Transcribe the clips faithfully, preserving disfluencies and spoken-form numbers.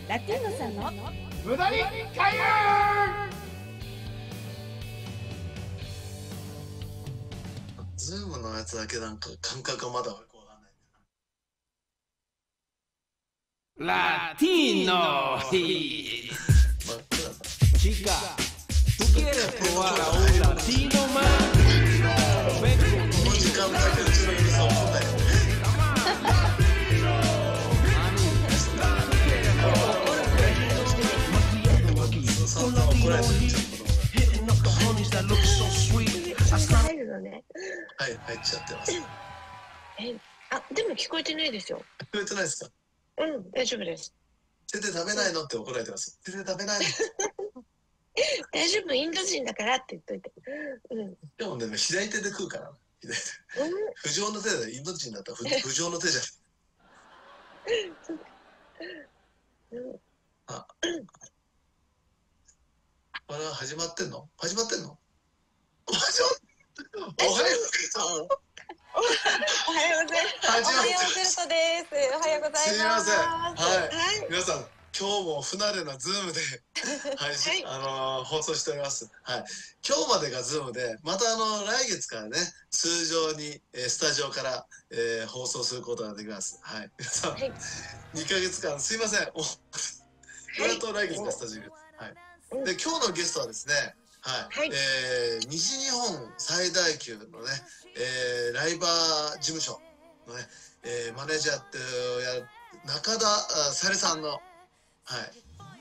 ラティーノさんの無駄に開運。 ズームのやつだけなんか感覚がまだよくわかんない。 Latino. Chica, ¿tú quieres probar a un latino más? この時間だけうちの嫁さん怒んないよね。そんな怒られてるんちゃう子供が。 入るのね。 はい、入っちゃってます。 え、あ、でも聞こえてないですよ。 聞こえてないですか？ うん、大丈夫です。 手で食べないのって怒られてます。手で食べないの。 大丈夫、インド人だからって言っといて。うん。 でもね、左手で食うから。左手。不浄の手で、インド人だったら不不浄の手じゃん。あ、これは始まってんの？始まってんの？始まってんの？おはよう。 おはようございます。 始まっておはようグルトです。おはようございます。 すみません。はい。 はい。 皆さん、今日も不慣れなズームで配信、あのー放送しております。はい。今日までがズームで、またあの来月からね、通常に、えースタジオから、えー放送することができます。はい。皆さん、 はいにかげつかんすいません。おやっと来月からスタジオです。はい。 うんで、今日のゲストはですね、はい。 はいえー西日本最大級のね、えーライバー事務所のね、えーマネージャーってや中田あされさんの、はい。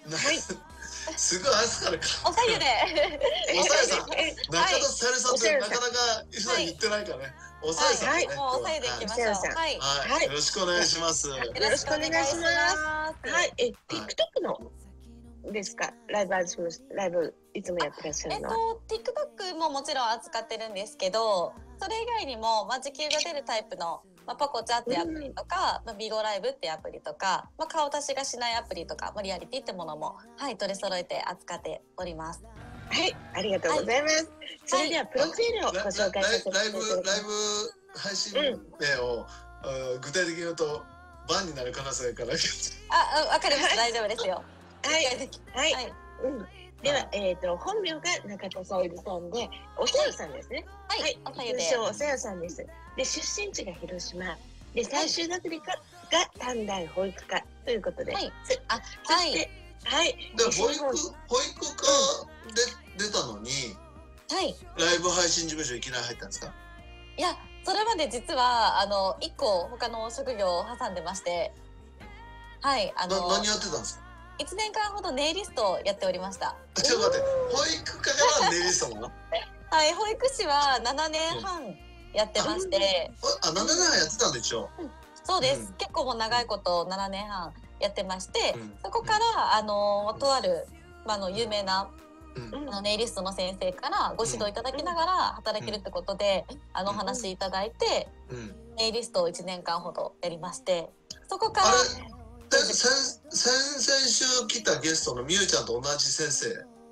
なはいすごい朝からか。 おさゆで。 おさゆさん、 え、 中田されさんってなかなか普段言ってないからね。おさゆさんね。 もうおさゆでいきましょう。 はいはい。 はい、 はいよろしくお願いします。 よろしくお願いします。 はい、え、TikTok のですか？ライブズム、ライブいつもやってらっしゃえっとるのは。 TikTok ももちろん扱ってるんですけど、それ以外にもまあ時給が出るタイプのまあパコチャっていうアプリとか、まあビゴライブっていうアプリとか、まあ顔出しがしないアプリとか、まあリアリティってものもはい取り揃えて扱っております。 はい、ありがとうございます。それではプロフィールをご紹介させていただきライブます。 ライブ配信名を、あ具体的に言うとバンになる可能性から。 あ、わかります。大丈夫ですよ。 はいはい、 はい。 うん。では、えっと本名が中田さゆりさんで、おさよさんですね。 はい。おさゆで。 通称おさよさんです。で、出身地が広島。で、最終学歴が短大保育科ということで。 はい。あ、 そはい。 して、はい。 で保育西日本保育科で出たのにはい。 ライブ配信事務所いきなり入ったんですか？ いや、それまで実はあの一個他の職業を挟んでまして、はい、あなの何やってたんですか？ 一年間ほどネイリストをやっておりました。 ちょっと待って、保育科からネイリストなの？ はい、保育士はななねんはんやってまして、 あ、ななねんはんやってたんで一応。 そうです。 うん結構もう長いことななねんはんやってまして、 うんそこからあのとあるまああの有名なうんあのネイリストの先生からご指導いただきながら働けるってことで、あのお話いただいて、 うん。 ネイリストをいちねんかんほどやりまして、そこからあれ、で先先々週来たゲストのみゆちゃんと同じ先生。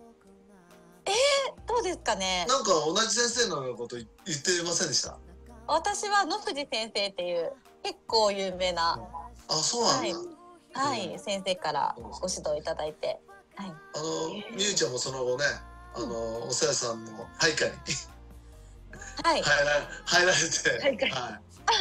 どうですかね。 なんか同じ先生のこと言ってませんでした？ 私は野藤先生っていう結構有名な、 あ、そうなんだ。 はいはい、先生からご指導いただいて、はい、 あのみゆちゃんもその後ね、あのおさやさんの配下にはい、 入ら入られて、 配下はい。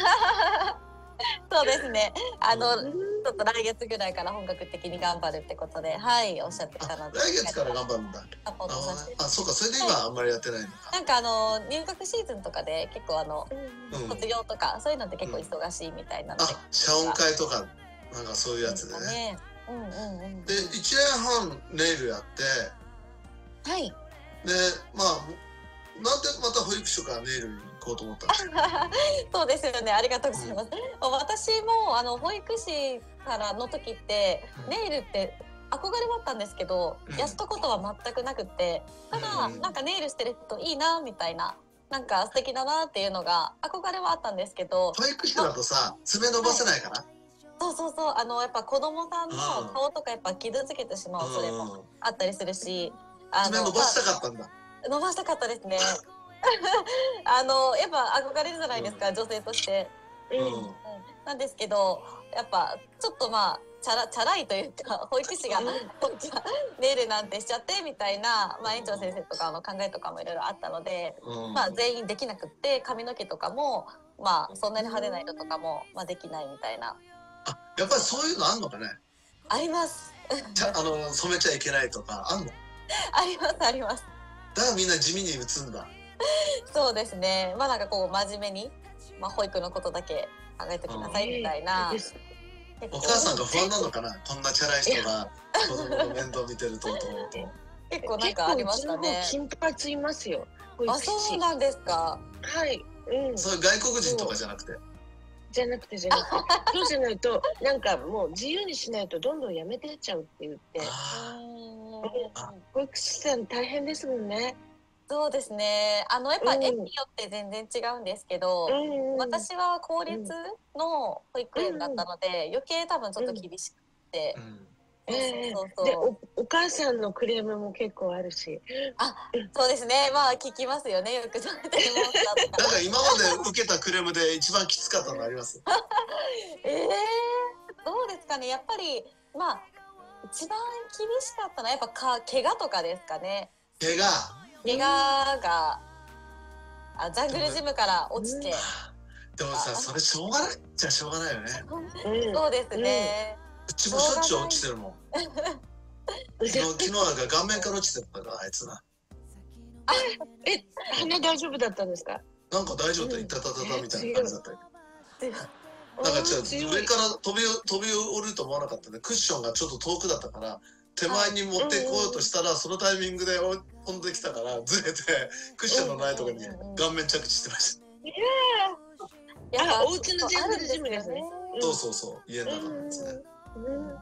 そうですね。あの、 うんちょっと来月ぐらいから本格的に頑張るってことで、はい、おっしゃってたので、 来月から頑張るんだ。 サポートさせて。 あ、あ、そうか、それで今あんまりやってないのか。 なんかあの入学シーズンとかで結構あのうん。 卒業とかそういうのって結構忙しいみたいなので、 あ、謝恩会とかなんかそういうやつでね。 ね。うんうんうん。 でいちねんはんネイルやってはい。 でまあなんでまた保育所からネイルに行こうと思ったんですか？ そうですよね。ありがとうございます。私もあの保育士からの時って、 うんネイルって憧れはあったんですけど、 うんやったことは全くなくって、ただ、 うんなんかネイルしてる人いいなみたいな、なんか素敵だなっていうのが憧れはあったんですけど、 保育士だとさ爪伸ばせないから、 そうそうそう、あのやっぱ子供さんのうん顔とかやっぱ傷つけてしまう恐れもうんあったりするし、あ爪伸ばしたかったんだ。 伸ばしたかったですね。あのやっぱ憧れるじゃないですか、女性として。 うんうんなんですけど、やっぱちょっとまあチャラチャラいというか、保育士がネイルなんてしちゃってみたいな、まあ、園長先生とかの考えとかもいろいろあったので、 うん、 まあ、全員できなくって、髪の毛とかもまあそんなに派手な色とかも、まあ、できないみたいな。 あ、やっぱりそういうのあんのかね。 ありますちゃあの染めちゃいけないとかあんの？ ありますあります。 だからみんな地味に打つんだ。 そうですね。まあなんかこう真面目に、まあ、保育のことだけ考えてきなさいみたいな。 お母さんが不安なのかな、こんなチャラい人が子供の面倒見てると思うと。 結構なんかありましたね。 金髪いますよ。 あ、そうなんですか。 はい。うん。 それ外国人とかじゃなくて。 じゃなくてじゃなくて、そうじゃないとなんかもう自由にしないとどんどんやめてっちゃうって言って。保育士さん大変ですもんね。 そうですね。あのやっぱ園によって全然違うんですけど、うんうん、私は公立の保育園だったので、うんうん、余計多分ちょっと厳しくて。 でお、お母さんのクレームも結構あるし。 あ、そうですね。まあ聞きますよね。よくそうやって思った。 なんか今まで受けたクレームで一番きつかったのあります？ ええー、どうですかね。やっぱりまあ一番厳しかったのはやっぱか怪我とかですかね。 怪我。 怪我があジャングルジムから落ちて。 でもさ、それしょうがないじゃしょうがないよね。 そうですね。 うちもしょっちゅう落ちてるもん。昨日昨日なんか顔面から落ちてたからあいつな。 あ、え、鼻大丈夫だったんですか？ なんか大丈夫だ、いたたたたみたいな感じだったけど。なんかじゃ上から飛び飛び降りると思わなかったね。クッションがちょっと遠くだったから手前に持っていこうとしたら、そのタイミングで飛んできたからずれてクッションのないところに顔面着地してました。 いや、お家のジャングルジムですね。 そうそうそう、家の中なんですね。 うんうんうん。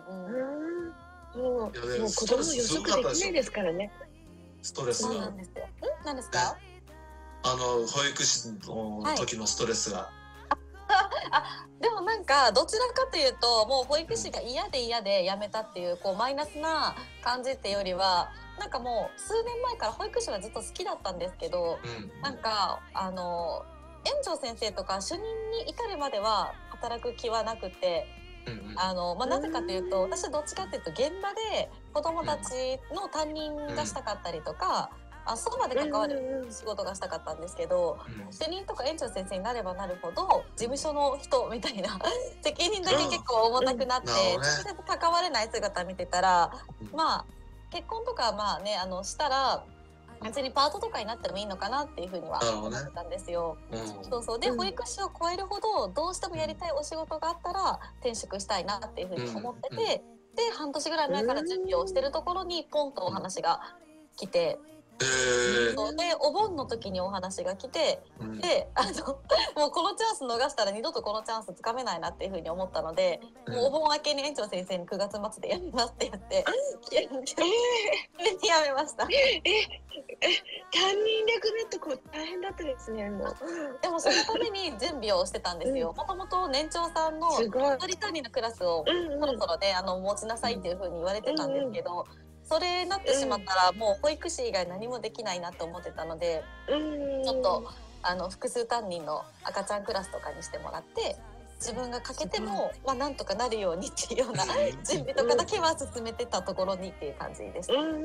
もう子供予測できないですからね。 ストレスが。 何ですか？ あの保育士の時のストレスが。 あ、でもなんかどちらかというともう保育士が嫌で嫌で辞めたっていうこうマイナスな感じっていうよりは、なんかもう数年前から保育士はずっと好きだったんですけど、うん、なんかあの園長先生とか主任に至るまでは働く気はなくて、うんうん、あのまあ、なぜかというと私はどっちかというと現場で子どもたちの担任がしたかったりとか、うん、あそこまで関わる仕事がしたかったんですけど、うん、主任とか園長先生になればなるほど事務所の人みたいな責任だけ結構重たくなって、うん、直接関われない姿見てたら、うん、まあ結婚とかまあねあのしたら別にパートとかになってもいいのかなっていうふうには思ったんですよ。ね、うん、そうそうで保育士を超えるほどどうしてもやりたいお仕事があったら転職したいなっていうふうに思ってて、うんうん、で半年ぐらい前から準備をしてるところにポンとお話が来て。 えー、 そうでお盆の時にお話が来て、うん、であのもうこのチャンス逃したら二度とこのチャンスつかめないなっていうふうに思ったので、うん、もうお盆明けに園長先生にくがつ末でやめますって言って急にやめました。 ええ担任なくなってこう大変だったですね。もうでもそのために準備をしてたんですよ。もともと年長さんの一人担任のクラスをそろそろねあの持ちなさいっていうふうに言われてたんですけど、うんうん、それになってしまったら、うん、もう保育士以外何もできないなと思ってたので、うん、ちょっとあの複数担任の赤ちゃんクラスとかにしてもらって自分が欠けても、まあ、なんとかなるようにっていうような準備とかだけは進めてたところにっていう感じです。うん、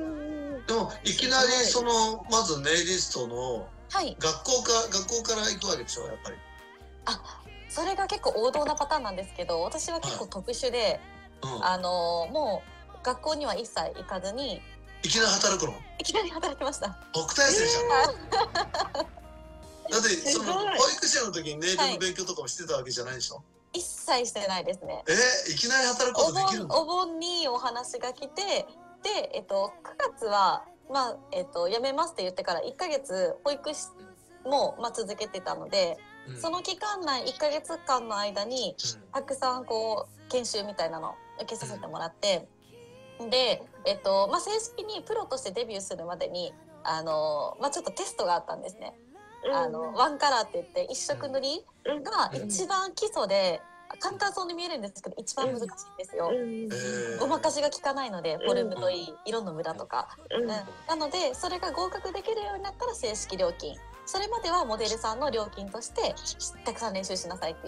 でもいきなりそのまずネイリストのはい、 学校か学校から行くわけでしょやっぱり。 あ、それが結構王道なパターンなんですけど、私は結構特殊で、はい、うん、あのもう学校には一切行かずにいきなり働くの？ いきなり働きました。 特待生じゃん。だってその保育士の時にネイルの勉強とかもしてたわけじゃないでしょ？はい、 一切してないですね。 えー、いきなり働くことできるの？ お盆、お盆にお話が来て、で、えっと、くがつは、まあえっと、辞めますって言ってからいっかげつ保育士も、まあ、続けてたので、うん、その期間内いっかげつかんの間に、うん、たくさんこう研修みたいなの受けさせてもらって、うん、で、えっとまあ、正式にプロとしてデビューするまでにあの、まあ、ちょっとテストがあったんですね。あのワンカラーって言って一色塗りが一番基礎で簡単そうに見えるんですけど一番難しいんですよ。ごまかしが効かないのでフォルムといい色の無駄とか、うん、なのでそれが合格できるようになったら正式料金、それまではモデルさんの料金としてたくさん練習しなさいっていう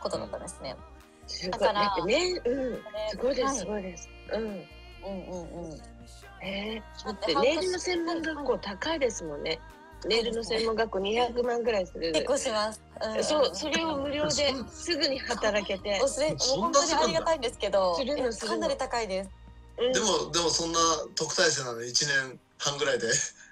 ことだったんですね。 すごいだからなんかね、うん、すごいです、 はいすごいです。うん。 うんうんうん。 えー、だっだってて半年ネイルの専門学校高いですもんね。ネイルの専門学校にひゃくまんぐらいする。 結構します。うん、 そう、それを無料ですぐに働けて。 おすもう本当にありがたいんですけど、 するのするのかなり高いです。 うんでもでもそんな特待生なのいちねんはんぐらいで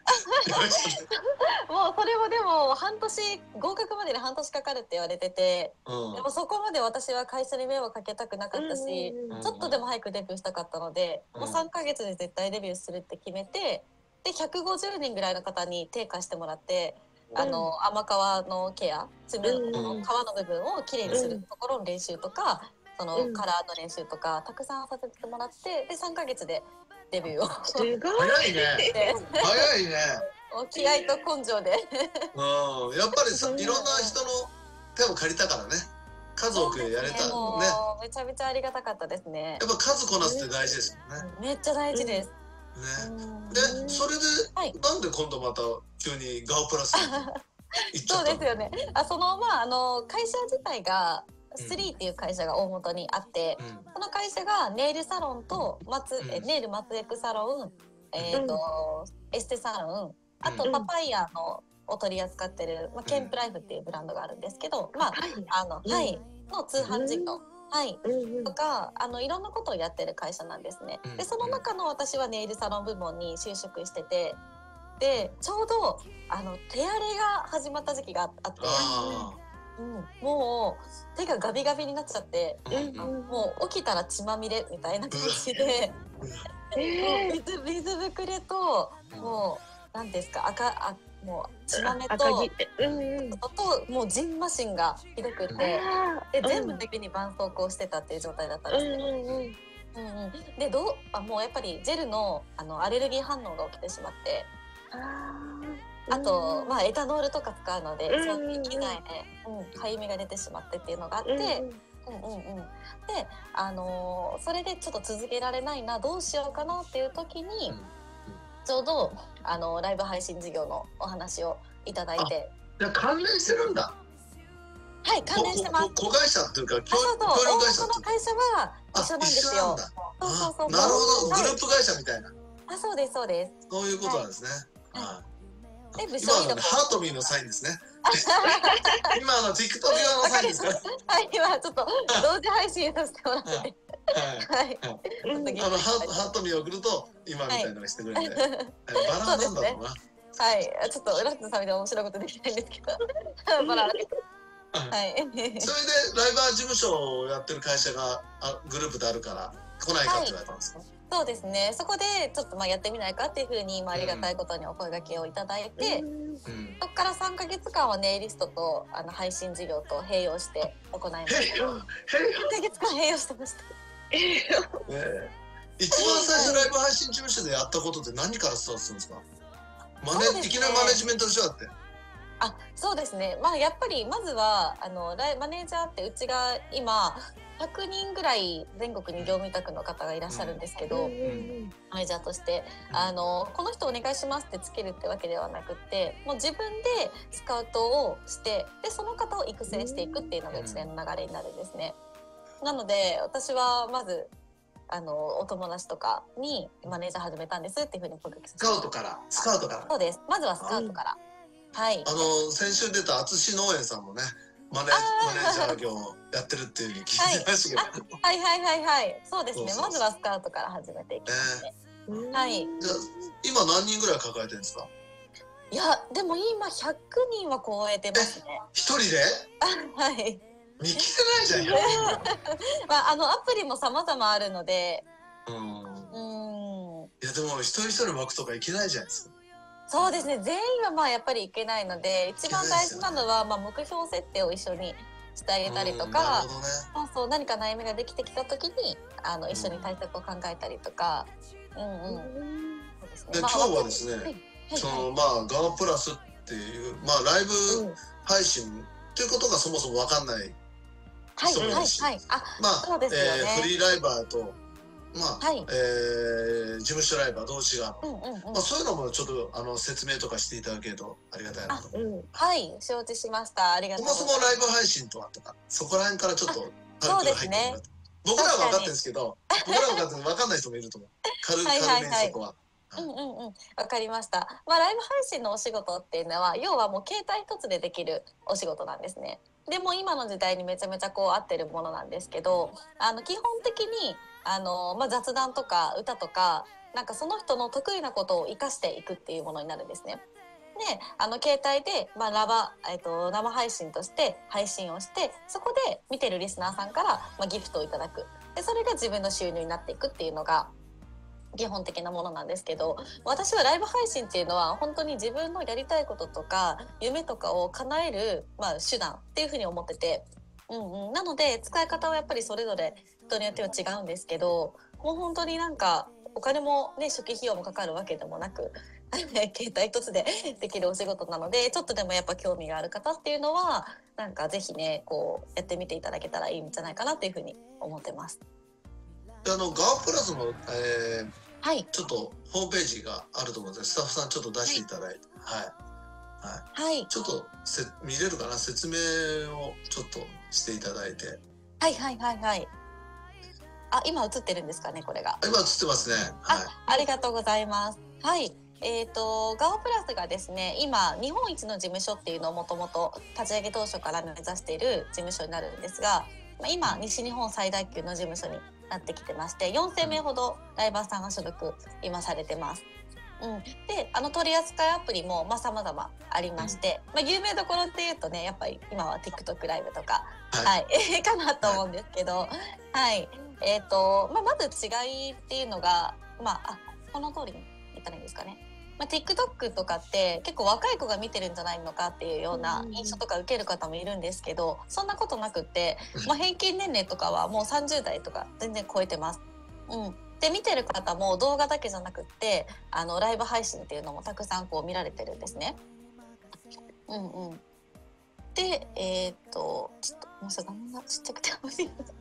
もうそれもでも半年合格までに半年かかるって言われてて、 うんでもそこまで私は会社に迷惑かけたくなかったし、 うんちょっとでも早くデビューしたかったので、 うんもうさんかげつで絶対デビューするって決めて、でひゃくごじゅうにんぐらいの方に手貸してもらって、あの甘皮のケア、爪のうん皮の部分をきれいにするところの練習とか、そのうんカラーの練習とかたくさんさせてもらって、でさんかげつでデビューをすごい。 早いねで早いね。 気合と根性で。 うん、やっぱりさ、いろんな人の手を借りたからね。数多くやれたね。 もやうめちゃめちゃありがたかったですね。 っぱ数こなすって大事ですよね。 めっちゃ大事です。 ね。 うんで、それで、 はいなんで今度また急にガオプラスに行っちゃそうったの？ ですよね。あ、そのまああの会社自体がスリーっていう会社が大元にあって、 うんその会社がネイルサロンと松、 うんえネイル松エクサロン、えっ、と、エステサロン、あとうんパパイヤのを取り扱ってる、まあ、ケンプライフっていうブランドがあるんですけど、まああの、 うんはいの通販事業、はい。 うんうんとかあのいろんなことをやってる会社なんですね。 うんでその中の私はネイルサロン部門に就職してて、でちょうどあの手荒れが始まった時期があって、 あうん、もう手がガビガビになっちゃって、 あ。うんうんもう起きたら血まみれみたいな感じで、 えー水水ぶくれともう何ですか赤あもう血まめと赤木って。うんうん。 ともうジンマシンがひどくて。 あーで全部的に絆創膏してたっていう状態だったんですね。 うんうんうん。 うんうん、でどうあもうやっぱりジェルのあのアレルギー反応が起きてしまって、 ああと、まあ、エタノールとか使うので、 うんそういう機内で、うん、かゆみが出てしまってっていうのがあって、 うんうんうんうんうん、で、あのーそれでちょっと続けられないなどうしようかなっていう時に、 うんちょうどあのライブ配信事業のお話をいただいて、 じゃあ関連してるんだ。 はい関連してます。 ここ子会社っていうか、 あそうそう、 協協力会社大っていうか。 元の会社はあ、 一緒なんです一緒なんよ。 だ。 そうそうそうそう。 あなるほど、 はいグループ会社みたいな。 あ、そうですそうです。 そういうことなんですね。 はいはい。 で部署今のね、 移動ハートミーのサインですね。今の TikTok 用のサインですから。 はい、今ちょっと同時配信させてもらってて、 はい。 はい。 うんあのハートハートミーを送ると今みたいなのがしてくれるんで、はいバラなんだろうな。 はい、ちょっとラッツさんみたいな面白いことできないんですけど、バラ。はい。 それでライバー事務所をやってる会社があグループであるから来ないかって言われたんですか。 そうですね。そこでちょっとまあやってみないかっていうふうに今ありがたいことにお声掛けをいただいて、 うん。 そこからさんかげつかんはネイリストとあの配信事業と併用して行いました。 へいよへいよ。 さんかげつかん併用してました。 ねえ一番最初ライブ配信事務所でやったことって何からスタートするんですか。マネそうですねいきなりマネジメントでしょだって。 あ、そうですね。まあやっぱりまずはあのライマネージャーってうちが今ひゃくにんぐらい全国に業務委託の方がいらっしゃるんですけど、マネージャーとしてあのこの人お願いしますってつけるってわけではなくってもう自分でスカウトをしてでその方を育成していくっていうのが一連の流れになるんですね。なので私はまずあのお友達とかにマネージャー始めたんですっていうふうに声かけさせスてカウトからスカウトから。 そうです。まずはスカウトから。はい。 あの先週出た淳農園さんもねマネマネージャー業をやってるっていうふうに聞いてましたけど。 はいはいはいはい。そうですね。 そうそうそうまずはスカウトから始めていきますね。はい。 じゃあ今何人ぐらい抱えてるんですか。 いやでも今ひゃくにんは超えてますね。 一人ではい。 見切れないじゃん。 まああのアプリも様々あるので、 うん。 うん。 いやでも一人一人枠とかいけないじゃないですか。 そうですね。全員はまあやっぱりいけないので、一番大事なのはまあ目標設定を一緒にしてあげたりとうんなるか、 ほどね。 そうそう何か悩みができてきた時にあの一緒に対策を考えたりとか、うんうん。そうですね。まあで今日はですね、 はいはいそのまあガオプラスっていうまあライブ配信っていうことがそもそもわかんないはいはい人もいるし、 はい。あ、 まあそうですよねえーフリーライバーとまあ、 はい、 えー、事務所ライブはどう違うの、 うんうんうん、 まあ、そういうのもちょっとあの説明とかしていただけるとありがたいなと。 うん、 はい承知しました。ありがとそうもございます。 そもライブ配信とはとかそこら辺からちょっとそうですね。 僕らは分かってるんですけど僕らは分かってる分かんない人もいると思う。軽はいはいはい軽めにそこは。 うんうんうん、わかりました。まあライブ配信のお仕事っていうのは要はもう携帯一つでできるお仕事なんですね。でも今の時代にめちゃめちゃこう合ってるものなんですけど、あの基本的にあの、まあ、雑談とか歌とかなんかその人の得意なことを生かしていくっていうものになるんですね。であの携帯で、まあラバえっと、生配信として配信をしてそこで見てるリスナーさんから、まあ、ギフトをいただく。でそれが自分の収入になっていくっていうのが基本的なものなんですけど、私はライブ配信っていうのは本当に自分のやりたいこととか夢とかを叶える、まあ、手段っていうふうに思ってて、うんうん、なので使い方はやっぱりそれぞれ人によっては違うんですけど、もう本当になんかお金もね初期費用もかかるわけでもなく携帯一つでできるお仕事なので、ちょっとでもやっぱ興味がある方っていうのはなんかぜひねこうやってみていただけたらいいんじゃないかなっていうふうに思ってます。 あのガオプラスの、えーはい、 ちょっとホームページがあると思うのでスタッフさんちょっと出していただいて、はいはい、 はい、 ちょっとせ見れるかな、説明をちょっとしていただいて。 はいはいはいはい。あ、今映ってるんですかねこれが。 今映ってますね。はい。 あ、ありがとうございます。はい。えーと、ガオプラスがですね今日本一の事務所っていうのをもともと立ち上げ当初から目指している事務所になるんですが、まあ、今西日本最大級の事務所になってきてましてよんせんめいほどライバーさんが所属今されてます。うん、であの取り扱いアプリもまあ様々ありまして、まあ、有名どころっていうとねやっぱり今は TikTok ライブとか、はい、はい、かなと思うんですけど、はいえーとまあ、まず違いっていうのが、まあ、あこの通りに言ったらいいんですかね。まあ、TikTok とかって結構若い子が見てるんじゃないのかっていうような印象とか受ける方もいるんですけど、そんなことなくって、まあ、平均年齢とかはもうさんじゅうだいとか全然超えてます。うん、で見てる方も動画だけじゃなくってあのライブ配信っていうのもたくさんこう見られてるんですね。うんうん、でえっ、とちょっともう画面がちっちゃくて画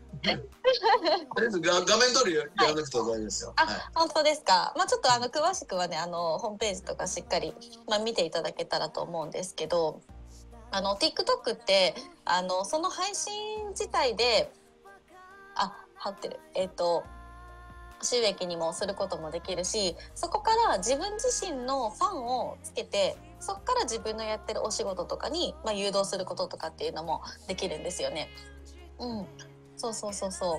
面通りやらなくて大丈夫ですよ。 あ、はい、本当ですか。まあちょっとあの詳しくはねあのホームページとかしっかり、まあ、見ていただけたらと思うんですけど、あの TikTok ってあのその配信自体であ貼ってるえっ、と収益にもすることもできるし、そこから自分自身のファンをつけてそこから自分のやってるお仕事とかに、まあ、誘導することとかっていうのもできるんですよね。うん、そうそうそうそう。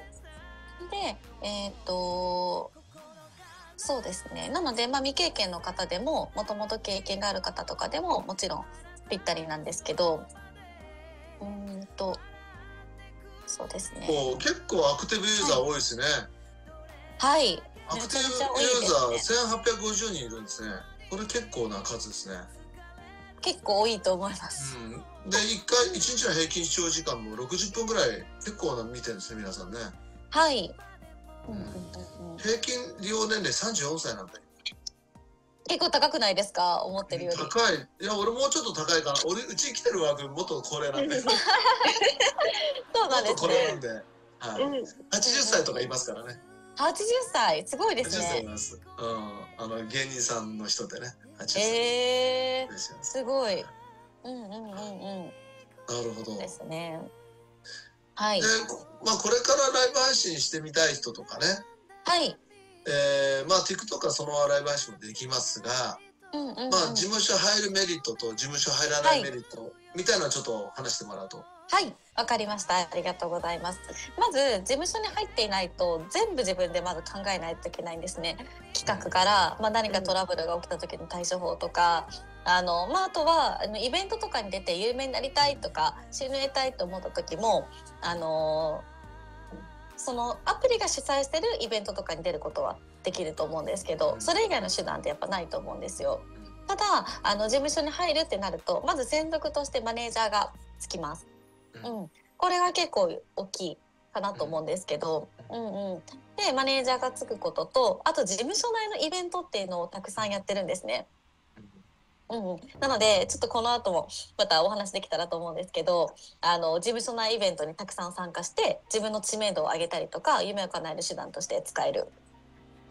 でえっ、とそうですね。なので、まあ、未経験の方でももともと経験がある方とかでももちろんぴったりなんですけど、うーんとそうですね。 もう結構アクティブユーザー多いですね。 はい。はい、 アクティブユーザーせんはっぴゃくごじゅうにんいるんですね。これ結構な数ですね。 結構多いと思います。 うん、でいっかいいちにちの平均視聴時間もろくじゅっぷんぐらい結構な見てるんですね皆さんね。 はい。 うんうんうん、平均利用年齢さんじゅうよんさいなんだよ。 結構高くないですか思ってるより。 高い。いや俺もうちょっと高いかな。俺うちに来てる枠もっと高齢なんで。 そうなんですね。 もっと高齢なんで、はい、はちじゅっさいとかいますからね。 はちじゅっさいすごいですね。 はちじゅっさいいます。うん、あの芸人さんの人でね。はちじゅっさい。 えー、すごい。うんうんうんうん。なるほど。 ですね。はい。 で、まあこれからライブ配信してみたい人とかね。 はい。 えー、まあ TikTok はそのままライブ配信もできますが、 うんうんうん、 まあ事務所入るメリットと事務所入らないメリット、はい、みたいなのをちょっと話してもらうと。 はい、わかりました。ありがとうございます。まず事務所に入っていないと全部自分でまず考えないといけないんですね。企画から、まあ、何かトラブルが起きた時の対処法とか、あの、まあ、あとはあのイベントとかに出て有名になりたいとか収入得たいと思った時も、あのそのアプリが主催してるイベントとかに出ることはできると思うんですけど、それ以外の手段ってやっぱないと思うんですよ。ただあの事務所に入るってなるとまず専属としてマネージャーがつきます。うん、これが結構大きいかなと思うんですけど、うんうん、でマネージャーがつくことと、あと事務所内のイベントっていうのをたくさんやってるんですね。うんうん、なのでちょっとこの後もまたお話できたらと思うんですけど、あの事務所内イベントにたくさん参加して自分の知名度を上げたりとか夢を叶える手段として使える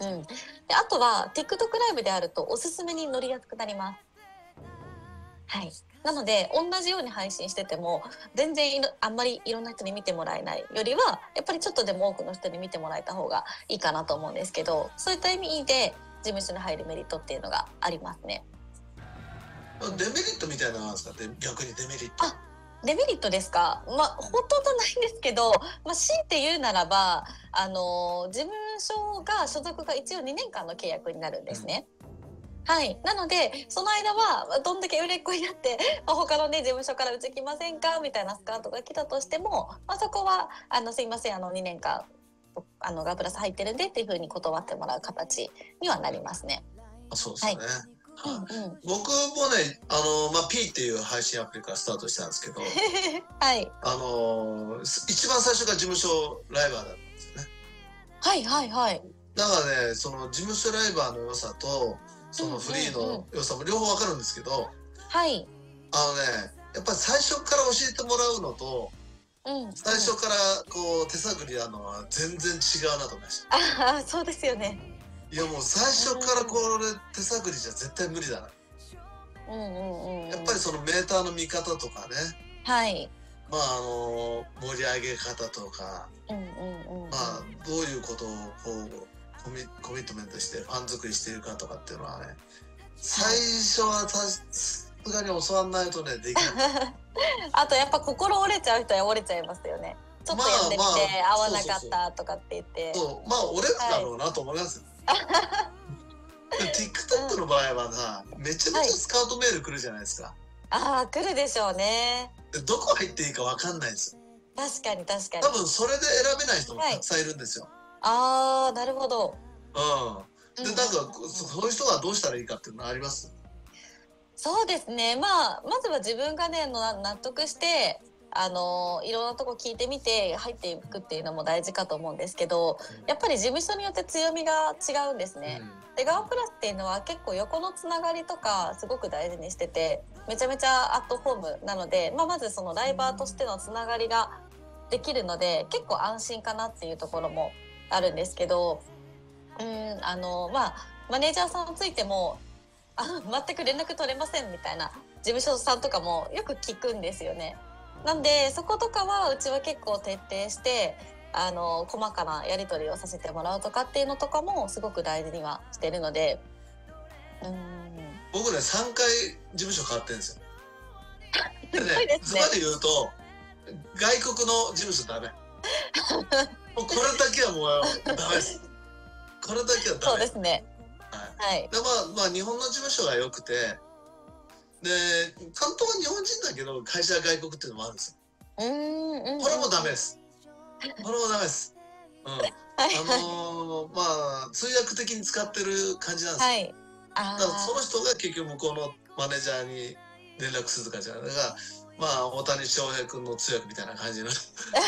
うん、であとは TikTok ライブであるとおすすめに乗りやすくなります。はい、なので同じように配信してても全然いろあんまりいろんな人に見てもらえないよりはやっぱりちょっとでも多くの人に見てもらえた方がいいかなと思うんですけど、そういった意味で事務所に入るメリットっていうのがありますね。 デメリットみたいなのなんですか？で逆にデメリット。 あ、デメリットですか？まあほとんどないんですけど、まあ、強いて言うならばあの事務所が所属が一応にねんかんの契約になるんですね。はい、なのでその間はどんだけ売れっ子になって、まあ、他のね事務所からうち来ませんかみたいなスカートが来たとしても、まあ、そこはあのすいませんあのにねんかんあのガープラス入ってるんでっていうふうに断ってもらう形にはなりますね。 あ、そうですよね。 はいうんうん、 僕もね、あのまあ P っていう配信アプリからスタートしたんですけど、 はい、 あの一番最初が事務所ライバーだったんですよね。 はいはいはい。 だからね、その事務所ライバーの良さとそのフリーの良さも両方わかるんですけど、 はい。 あのね、やっぱり最初から教えてもらうのと、 うん、 最初からこう手探りやるのは全然違うなと思いました。 ああ、そうですよね。 いやもう最初からこれ手探りじゃ絶対無理だな。 うんうんうん。 やっぱりそのメーターの見方とかね、 はい。 まああの盛り上げ方とか、 うんうんうん。 まあどういうことをこうコミ、コミットメントしてファン作りしているかとかっていうのはね、最初はさすがに教わんないとねできない。 あとやっぱ心折れちゃう人は折れちゃいますよね。ちょっとやってみて、 まあまあ合わなかったとかって言って。 そう、まあ折れるだろうなと思いますよ。TikTok の場合はさ、めちゃめちゃスカウトメール来るじゃないですか。 ああ、来るでしょうね。 でどこ入っていいかわかんないですよ。 確かに確かに。 多分それで選べない人もたくさんいるんですよ。 ああ、なるほど。 うん。で、なんかそそういう人はどうしたらいいかっていうのはあります？ そうですね。まあまずは自分がねの納得して、あのいろんなとこ聞いてみて入っていくっていうのも大事かと思うんですけど、やっぱり事務所によって強みが違うんですね。 うんでガープラスっていうのは結構横のつながりとかすごく大事にしてて、めちゃめちゃアットホームなので、まあ、まずそのライバーとしてのつながりができるので結構安心かなっていうところもあるんですけど、うんあのまあマネージャーさんついてもあ全く連絡取れませんみたいな事務所さんとかもよく聞くんですよね。なんでそことかはうちは結構徹底してあの細かなやり取りをさせてもらうとかっていうのとかもすごく大事にはしてるので、うん僕ねさんかい事務所変わってるんですよ。でね、 すごいですね。 ズバリ言うと外国の事務所ダメ。もうこれだけはもうダメです。これだけはダメ。 そうですね。 はい。 はい。 でまあまあ日本の事務所が良くて、で担当は日本人だけど会社は外国っていうのもあるんですよ。 うんうん。 これもダメです。これもダメです。うん。あのー、まあ通訳的に使ってる感じなんですよ。 はい。あだからその人が結局向こうのマネージャーに連絡するかじゃない。だからまあ大谷翔平君の通訳みたいな感じの。で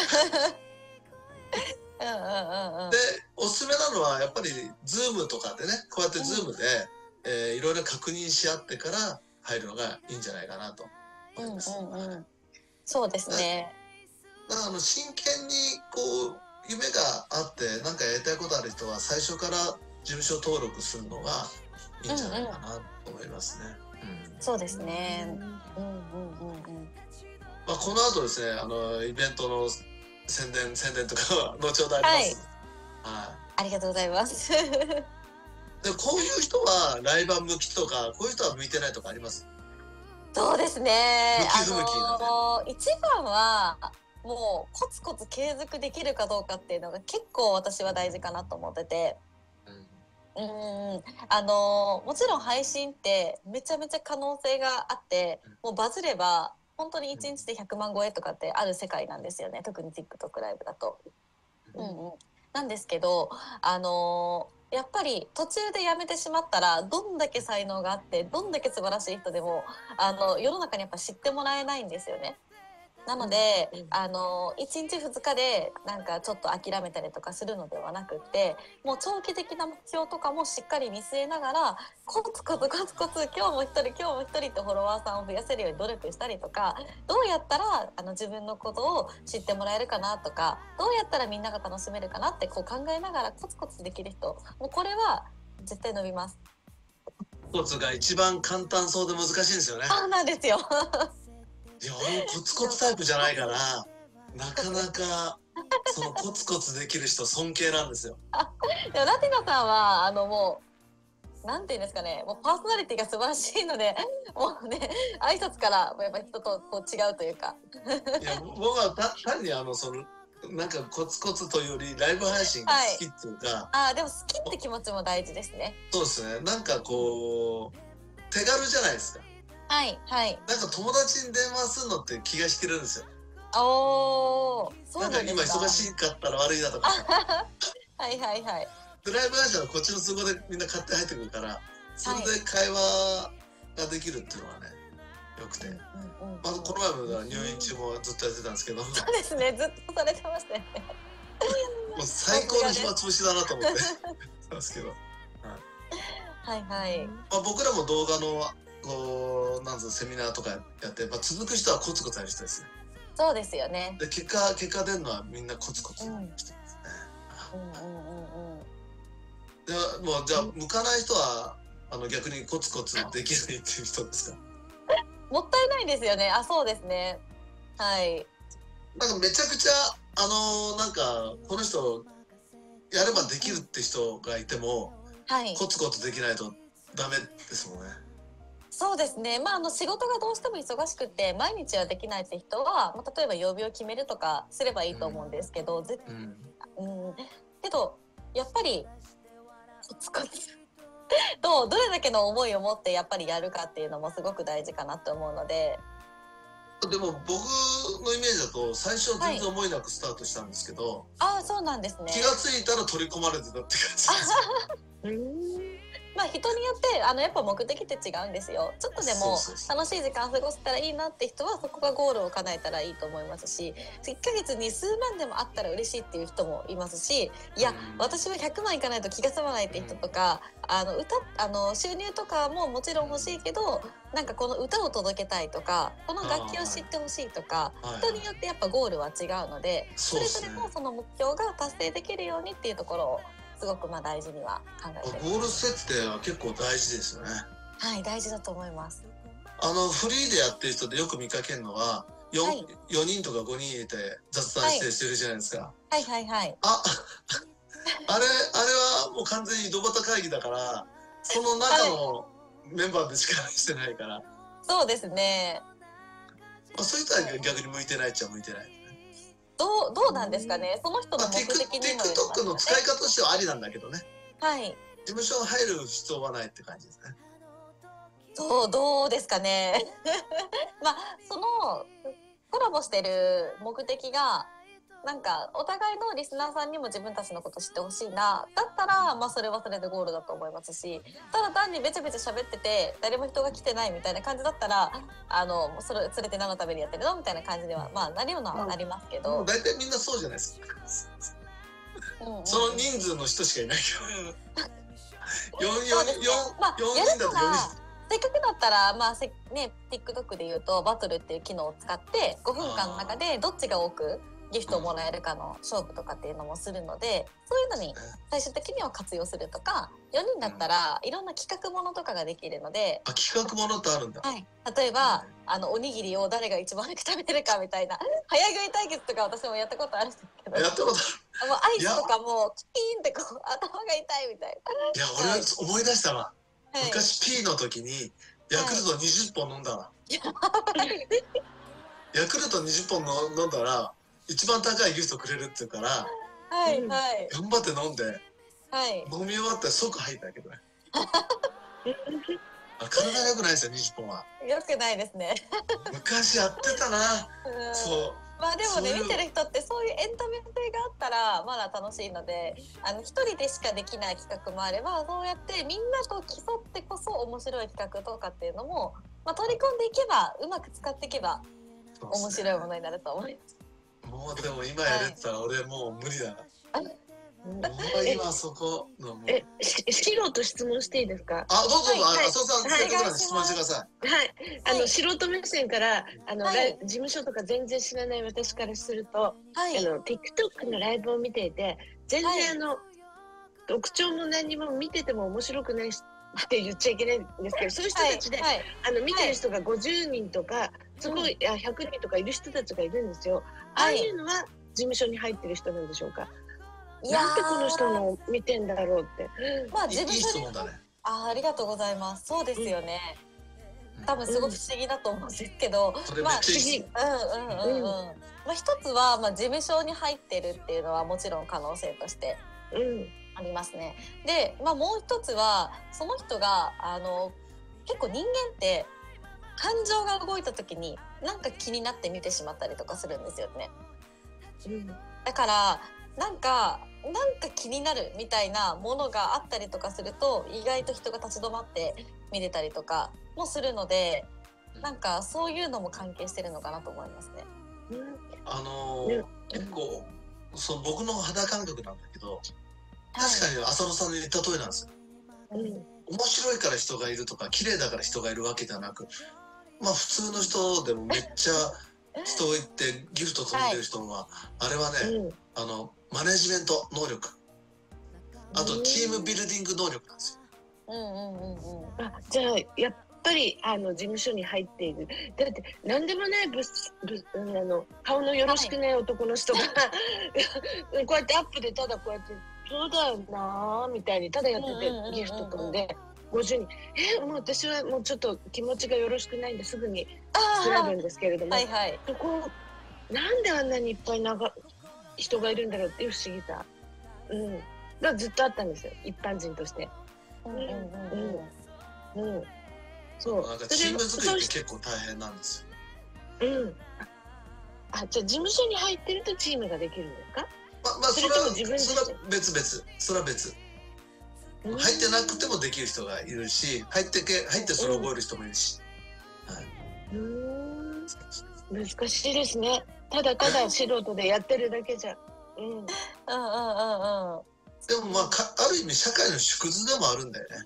うんうんうんうん。 おすすめなのはやっぱり Zoom とかでね、こうやって Zoom で、うんえー、いろいろ確認し合ってから入るのがいいんじゃないかなと思います。うんうんうん、 そうですね。 だからあの真剣にこう夢があって何かやりたいことある人は最初から事務所登録するのがいいんじゃないかなと思いますね。 うんうん、そうですね。うんうんうんうん。 まあこの後ですね、あのイベントの宣伝宣伝とかは後ほどあります。はい。はい、 ありがとうございます。 でこういう人はライバー向きとかこういう人は向いてないとかあります？ そうですね。 向き不向きあのー、一番はもうコツコツ継続できるかどうかっていうのが結構私は大事かなと思ってて、うん、うんあのー、もちろん配信ってめちゃめちゃ可能性があって、もうバズれば本当にいちにちでひゃくまん超えとかってある世界なんですよね、特に TikTok ライブだと。うんうん、なんですけど、あのー、やっぱり途中でやめてしまったらどんだけ才能があってどんだけ素晴らしい人でもあの世の中にやっぱ知ってもらえないんですよね。 なので、 うんうんあのいちにちふつかでなんかちょっと諦めたりとかするのではなくって、もう長期的な目標とかもしっかり見据えながら、コツコツコツコツ今日も一人今日も一人ってフォロワーさんを増やせるように努力したりとか、どうやったらあの自分のことを知ってもらえるかなとか、どうやったらみんなが楽しめるかなってこう考えながらコツコツできる人、もうこれは絶対伸びます。 コツが一番簡単そうで難しいんですよね。 そうなんですよ。 いや、俺もコツコツタイプじゃないから、なかなかそのコツコツできる人尊敬なんですよ。 でもラティナさんはあのもうなんていうんですかね、もうパーソナリティが素晴らしいので、もうね挨拶からやっぱ人とこう違うというか。 いや、僕はた単にあのそのなんかコツコツというよりライブ配信が好きっていうか、 はい、あでも好きって気持ちも大事ですね。 そうですね、なんかこう手軽じゃないですか。 はいはい。 なんか友達に電話するのって気が引けるんですよ。 おー、そうななんんですか。 か今忙しかったら悪いなとか。 はいはいはい。 でライブ配信はこっちの都合でみんな勝手に入ってくるから、それで会話ができるっていうのはね、よくて。 うんうんうん、 まずこの前もだから入院中もずっとやってたんですけど、もそうですね、ずっとされてましたよね。 う最高の暇つぶしだなと思ってたんですけど、 はいはい。 まあ、僕らも動画のこうなんぞセミナーとかやって、まあ、続く人はコツコツやる人ですね。 そうですよね。 で結果結果出るのはみんなコツコツやる人ですね。 うんうんうんうん。 でもうじゃあ向かない人はあの逆にコツコツできないっていう人ですか。 もったいないですよね。あ、そうですね。はい。 なんかめちゃくちゃあのなんかこの人やればできるって人がいても、 はい。 コツコツできないとダメですもんね。 そうですね。まああの仕事がどうしても忙しくて毎日はできないって人は、まあ、例えば曜日を決めるとかすればいいと思うんですけど、ぜうんうん、けどやっぱりコツコツとどれだけの思いを持ってやっぱりやるかっていうのもすごく大事かなと思うので。 でも僕のイメージだと最初は全然思いなくスタートしたんですけど、 ああ、そうなんですね。 気がついたら取り込まれてたって感じです。 まあ人によってあのやっぱ目的って違うんですよ。ちょっとでもそうそうそう楽しい時間過ごせたらいいなって人はそこがゴールを叶えたらいいと思いますし、いっかげつに数万でもあったら嬉しいっていう人もいますし、いや、 うん私はひゃくまんいかないと気が済まないって人とか、あの歌あの収入とかももちろん欲しいけど、なんかこの歌を届けたいとかこの楽器を知ってほしいとか、 はい人によってやっぱゴールは違うので、それぞれそうですね。 のその目標が達成できるようにっていうところをすごくまあ大事には考えてる。 ゴール設定は結構大事ですよね。 はい、大事だと思います。 あのフリーでやってる人でよく見かけるのは よん,、 はい、 よにんとかごにん入れて雑談してる人いるじゃないですか。 はいはいはい。 ああれあれはもう完全に井戸端会議だから、その中のメンバーでしかしてないから、 そうですね。 まあ、そういう人は逆に向いてないっちゃ向いてない。 どうどうなんですかね。その人のまあ、 目的にもよりますよね。 TikTok の使い方としてはありなんだけどね。 はい。 事務所入る必要はないって感じですね。 どうどうですかね。まあそのコラボしてる目的がなんかお互いのリスナーさんにも自分たちのこと知ってほしいなだったら、まあそれはそれでゴールだと思いますし、ただ単にべちゃべちゃ喋ってて誰も人が来てないみたいな感じだったら、あのそれ連れて何のためにやってるのみたいな感じではまあなるようなはなりますけど、 大体みんなそうじゃないですか。 うんうん、 その人数の人しかいないから。よん、よん、 そうですね。まあよんにんだとやるならよにん。 せっかくだったら、まあせね、TikTok で言うとバトルっていう機能を使ってごふんかんの中でどっちが多くギフトをもらえるかの勝負とかっていうのもするので、そういうのに最終的には活用するとか、よにんだったらいろんな企画ものとかができるので、 あ、企画ものってあるんだ。 はい、例えばあのおにぎりを誰が一番早く食べてるかみたいな早食い対決とか私もやったことあるんですけど、 やったことあもうアイスとかもキーンってこう頭が痛いみたいる。いや、俺思い出したわ。 な。はい、 昔 P の時にヤクルトにじゅっぽん飲んだわ。ヤクルトにじゅっぽんの飲んだら一番高いギフトくれるって言うから、 はいはい頑張って飲んではい。 飲み終わって即吐いたけどね。あ、体が良くないですよにじゅっぽんは。 よくないですね。 昔やってたな。 うんそう。 まあでもね、 そういう見てる人ってそういうエンタメ性があったらまだ楽しいので、あの一人でしかできない企画もあれば、そうやってみんなと競ってこそ面白い企画とかっていうのも、まあ、取り込んでいけばうまく使っていけば面白いものになると思います。 もうでも今やれてたら俺もう無理だな。もう今そこのもう。 え、し素人質問していいですか？ あ、どうぞどうぞ。 はいあ、そうさん、せっかくなんで質問してください。 はい、あの、 はい素人目線からあの、 はいライ事務所とか全然知らない私からすると、 はいあの TikTok のライブを見ていて全然、 はいあの特徴も何も見てても面白くないしって言っちゃいけないんですけど、そういう人たちで、 はいはい、 あの見てる人がごじゅうにんとかすごい、あひゃくにんとかいる人たちがいるんですよ。ああいうのは事務所に入ってる人なんでしょうか？ いやーなんでこの人の見てんだろうって。 まあいいいい事務所に質問だね。 あーありがとうございます。そうですよね。多分すごく不思議だと思うんですけど、 それめまあっちゃいい質問。 うんうんうんうん。まあ一つはまあ事務所に入ってるっていうのはもちろん可能性としてうんありますね。で、まあもう一つはその人があの結構人間って感情が動いた時になんか気になって見てしまったりとかするんですよね。 うんだからなんかなんか気になるみたいなものがあったりとかすると意外と人が立ち止まって見れたりとかもするので、なんかそういうのも関係してるのかなと思いますね。 うんあのねー、結構その僕の肌感覚なんだけど、 はい確かに浅野さんの言った通りなんですよ。 うん面白いから人がいるとか綺麗だから人がいるわけじゃなく、まあ普通の人でもめっちゃ人を言ってギフト飛んでる人は、あれはね、 うんあのマネジメント能力、あとチームビルディング能力なんですよ。 うんうんうんうん。 あ、じゃあやっぱりあの事務所に入っている。だって何でもないぶぶあの顔のよろしくない男の人が、こうやってアップでただこうやってそうだよなーみたいにただやっててうんうんうんうんギフト飛んでごじゅうにん、えもう私はもうちょっと気持ちがよろしくないんですぐに作られるんですけれども、 はいはい。 そこなんであんなにいっぱいなが人がいるんだろうっていう不思議さ、うん、がずっとあったんですよ、一般人として。 うんうんうんうん。 うん、そう。 なんかチーム作りって結構大変なんですよ。 うん。あ、じゃあ事務所に入ってるとチームができるんですか？ まあまあそれはそれとも自分でそれは別々、それは別。 うん入ってなくてもできる人がいるし、入ってけ入ってそれを覚える人もいるし。はい。 うーん、難しいですね。ただただ素人でやってるだけじゃ。うん。 うんうんうんうん。 でもまあかある意味社会の縮図でもあるんだよね。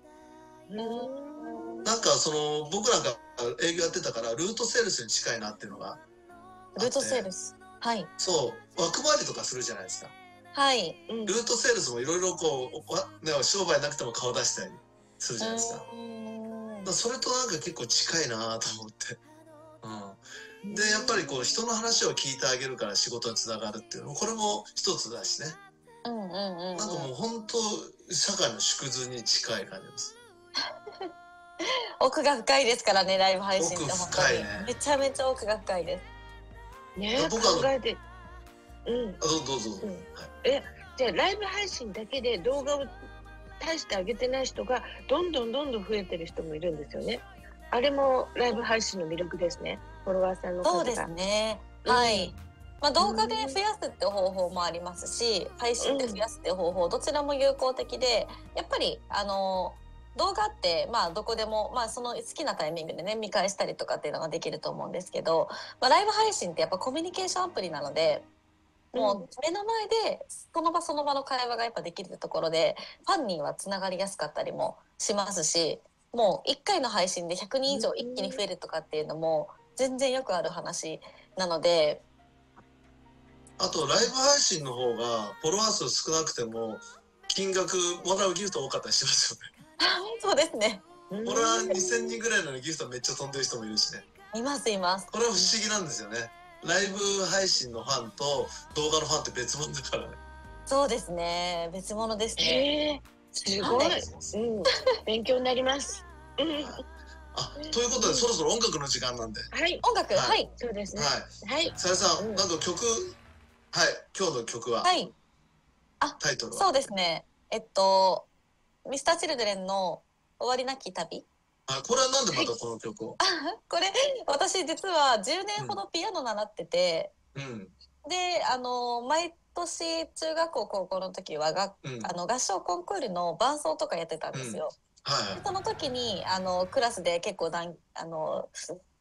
うんなんかその僕なんか営業やってたからルートセールスに近いなっていうのがあって、 ルートセールス。はいそう枠回りとかするじゃないですか。 はい。 うんルートセールスもいろいろこうわね商売なくても顔出したりするじゃないですか。だかうんらそれとなんか結構近いなと思って。うん。でやっぱりこう人の話を聞いてあげるから仕事につながるっていうのもこれも一つだしね。 うんうんうんうん。 なんかもう本当社会の縮図に近い感じです。 奥が深いですからね、ライブ配信って奥本当に、 深いねめちゃめちゃ奥が深いです。 ね、 僕は考えて。うん。 あどうどうぞどうぞ。 うんはいえ、じゃあライブ配信だけで動画を大して上げてない人がどんどんどんどん増えてる人もいるんですよね。あれもライブ配信の魅力ですね。フォロワーさんの数が。 そうですね。 うんはい。まあ、動画で増やすって方法もありますし、配信で増やすって方法、どちらも有効的で、やっぱりあの動画ってまあどこでもまあその好きなタイミングでね見返したりとかっていうのができると思うんですけど、まあ、ライブ配信ってやっぱコミュニケーションアプリなので。もう目の前でその場その場の会話がやっぱできるところでファンにはつながりやすかったりもしますし、もういっかいの配信でひゃくにん以上一気に増えるとかっていうのも全然よくある話なので。 あとライブ配信の方がフォロワー数少なくても金額もらうギフト多かったりしますよね。 そうですね。 うんフォロワーにせんにんぐらいなのにギフトめっちゃ飛んでる人もいるしね。 いますいます。 これは不思議なんですよね。ライブ配信のファンと動画のファンって別物だからね。 そうですね。別物ですね。 へえ、すごい。 はいうん、勉強になります。うん、 あということでそろそろ音楽の時間なんで。 はい、 音楽、 はいはいそうですね。 はい。 はい、 さやさん、 うんなんか曲、はい、今日の曲は、 はい。 タイトルは。 そうですね。えっとミスターチルドレンの終わりなき旅。 あ、これはなんでまたこの曲を。 これ私実はじゅうねんほどピアノ習ってて、 うん。 であの毎年中学校高校の時はがうん。 あの合唱コンクールの伴奏とかやってたんですよ。 はいでその時にあのクラスで結構だんあの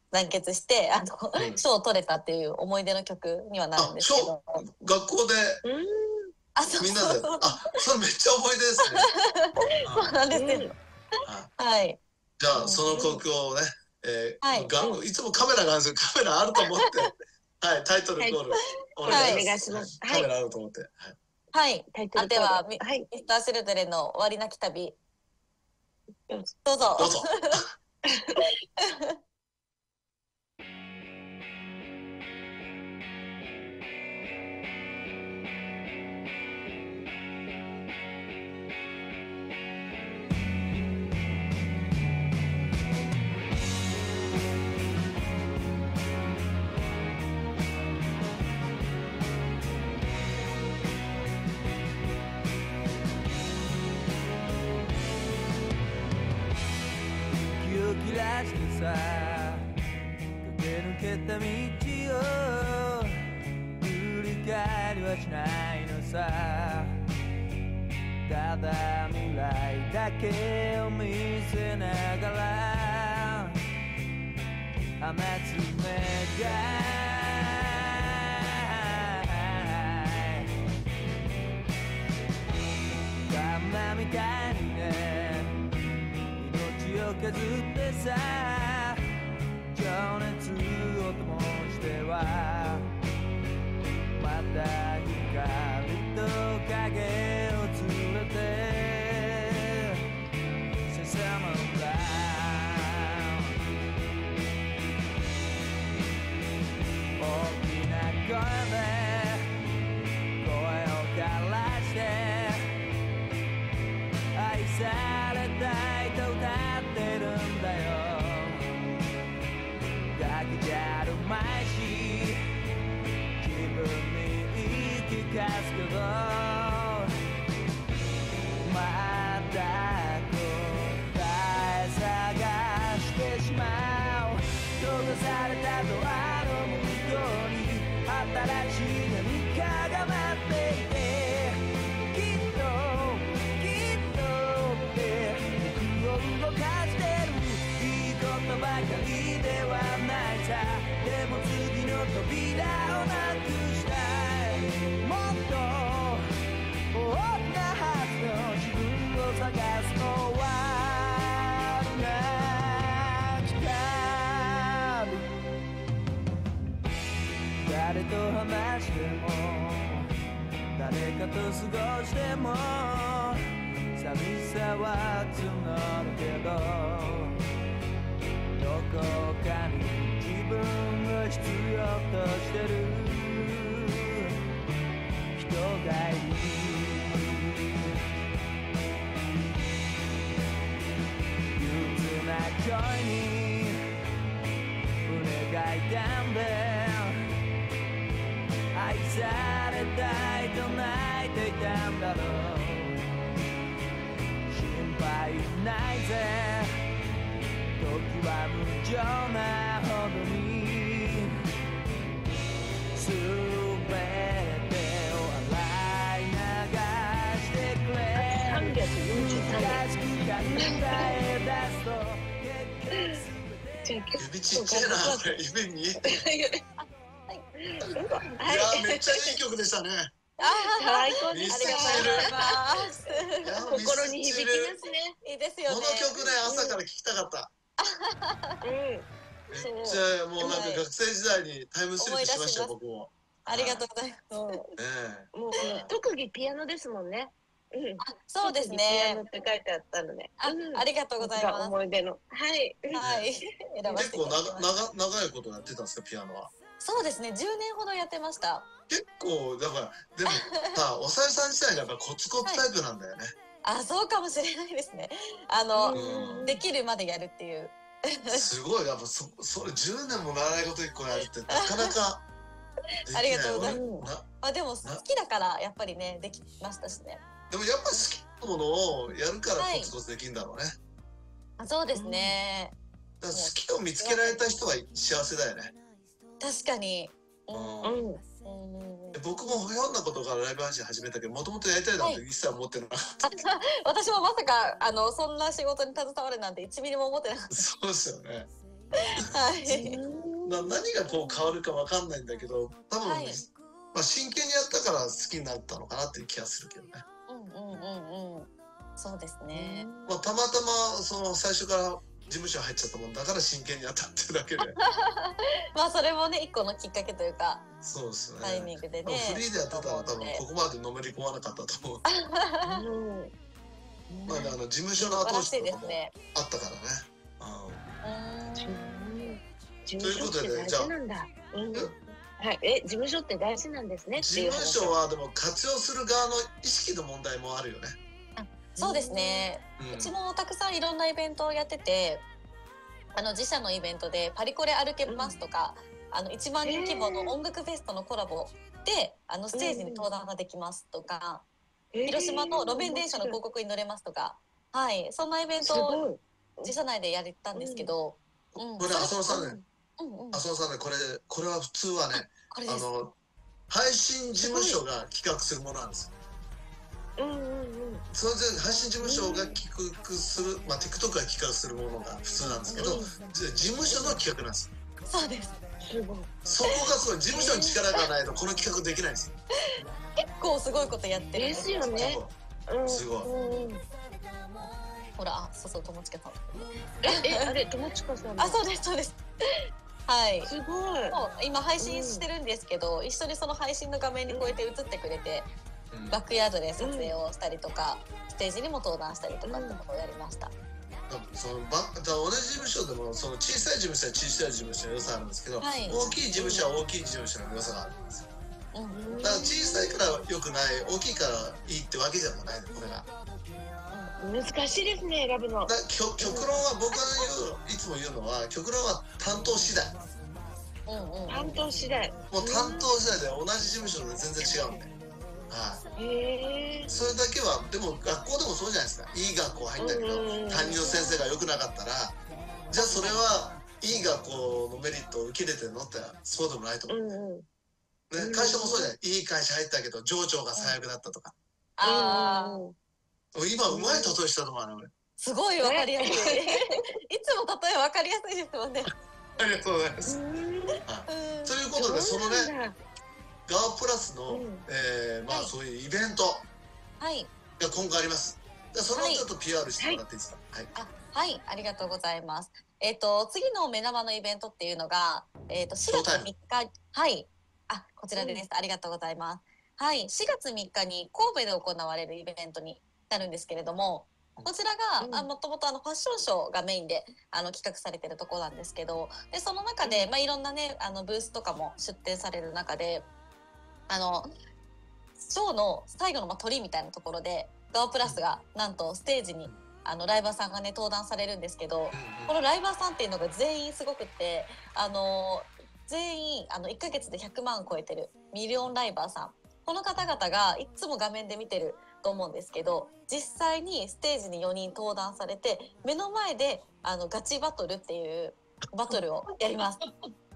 団結してあのうん賞を取れたっていう思い出の曲にはなるんですけど。 学校でうん。 あ、そうみんなで、 そうあ、それめっちゃ思い出ですね。 そうなんですよ。 はいはい。 じゃあその曲をね、えーはいがいつもカメラがあるんですよ。カメラあると思って、はい、タイトルコールお願いします。 はいお願いしますはいカメラあると思って。はいはい。 タイトルあではみはい。 ミスターシルドレンの終わりなき旅。 どうぞどうぞ。 どうぞ。 息を切らしてさ駆け抜けた道を振り返りはしないのさただ未来だけを見せながら放つ願いカンナみたいにね命を削ってさ情熱を灯してはまた光と影を連れて進むんだ大きな声で声を枯らして愛されたいと歌ってるんだよだけじゃあるまいし自分に言い聞かすけどまた答え探してしまう閉ざされたドアの向こうに新しい何かが待っていてきっときっとって僕を動かしてるいいことばかりではないさでも次の扉をなくしたいもっと大きなはずの自分を探すのはなき旅誰と話しても誰かと過ごしても寂しさは募るけどどこかに自分を必要としてる人がいる憂鬱な声に胸が痛んで愛されたいと泣いていたんだろう心配ないぜ時は無情なほどに全てを洗い流してくれさんびゃくよんじゅうさんらしく考え出すとじゃあ指ちっちゃいな、これ指見えて。いやはい。 めっちゃいい曲でしたね。 あ最高ミスです。 ありがとうございます。 いや心に響きますね。 いいですこよね。 の曲ね、朝から聴きたかった。 うん。 めっちゃもうなんか学生時代にタイムスリップしましたよ、僕も。 ありがとうございます。 そう。 ねもう特技ピアノですもんね。うん。 そうです特技ピアノね。 って書いてあったので。 あ、ありがとうございます。 思い出の。はい。 はい。選ばせ結構ていただきました。 長長いことやってたんですか、ピアノは。 そうですね。じゅうねんほどやってました。 結構だからでもさ、おさゆさん自体がやっぱコツコツタイプなんだよね。 あ、そうかもしれないですね。あの、 うんできるまでやるっていう。 すごいやっぱそそれじゅうねんも習い事一個やるってなかなかできない。 ありがとうござい俺ますなあ、でも好きだからやっぱりねできましたしね。 でもやっぱ好きなものをやるからコツコツできるんだろうね。 あ、そうですね。 だから好きを見つけられた人は幸せだよね。 確かに。うん。 うんうん。 うんで僕もひょんなことからライブ配信始めたけど、もともとやりたいなんて一切思ってなかった。 あ、私もまさかあのそんな仕事に携わるなんていちミリも思ってなかった。 そうですよね。 はいな何がこう変わるかわかんないんだけど、多分、 はいまあ、真剣にやったから好きになったのかなっていう気がするけどね。 うんうんうんうんそうですねまあ、たまたまその最初から事務所入っちゃったもんだから真剣にやったっていうだけでまあそれもね一個のきっかけというかそうですね。 タイミングでねフリーでやってたら多分ここまでのめり込まなかったと思う。まああの事務所の後押しとかもあったからね。 事務所って大事なんだ。はい、え、事務所って大事なんですね。 事務所はでも活用する側の意識の問題もあるよね。 そうですね、うん、うちもたくさんいろんなイベントをやってて、あの自社のイベントでパリコレ歩けますとか、うん、あのいちまんにん規模の音楽フェスとのコラボであのステージに登壇ができますとか、うん、広島の路面電車の広告に乗れますとか、はい、そんなイベントを自社内でやったんですけど、 うんうん、これ浅野さんね、うんうん、浅野さんね、これこれは普通はね、あの配信事務所が企画するものなんですよ。うんうんうん、それで配信事務所が企画する、まあ TikTok が企画するものが普通なんですけど、うん、事務所の企画なんです。 そうです。 そこがすごい、事務所に力がないとこの企画できないんですよ。 結構すごいことやってるんですよね。 すごい。うん、 ほら、そうそう、友近さん。 え、あれ友近さん。 あ、そうですそうです。はい。 すごい。 今配信してるんですけど、うん、一緒にその配信の画面にこうやって映ってくれて。バックヤードで撮影をしたりとか、うん、ステージにも登壇したりとかってことをやりました。 そのばじゃあ同じ事務所でもその小さい事務所は小さい事務所の良さあるんですけど、はい、大きい事務所は大きい事務所の良さがあるんですよ。うん、だから小さいから良くない、大きいからいいってわけじゃないのこれが。 難しいですね選ぶの。 だ極極論は僕が言ういつも言うのは極論は担当次第。 うんうん、担当次第。 もう担当次第で同じ事務所で全然違うんで。はい、へそれだけはでも学校でもそうじゃないですか。いい学校入ったけど担任の先生が良くなかったらじゃあそれはいい学校のメリットを受け入れてるのってそうでもないと思う、ね、会社もそうじゃない。いい会社入ったけど上長が最悪だったとか、ああ今うまい例えしたと思うね。 すごいわかりやすいいつも例えわかりやすいですもんね。 ありがとうございます。ということでそのねガオプラスの、うんえーまあ、はい、そういうイベントが今回あります。じゃあそれをちょっと ピーアール してもらっていいですか。 はい、はい、あはい、ありがとうございます。えっ、ー、と次の目玉のイベントっていうのが、えー、としがつみっかはいあこちらでです、うん、ありがとうございます。はいしがつみっかに神戸で行われるイベントになるんですけれども、こちらが、うん、もともとあのファッションショーがメインであの企画されてるところなんですけど、でその中で、まあ、いろんなねあのブースとかも出展される中であのショーの最後のまあ鳥みたいなところでガオプラスがなんとステージにあのライバーさんがね登壇されるんですけど、このライバーさんっていうのが全員すごくってあの全員あのいっかげつでひゃくまん超えてるミリオンライバーさん、この方々がいつも画面で見てると思うんですけど、実際にステージによにん登壇されて目の前であのガチバトルっていうバトルをやります。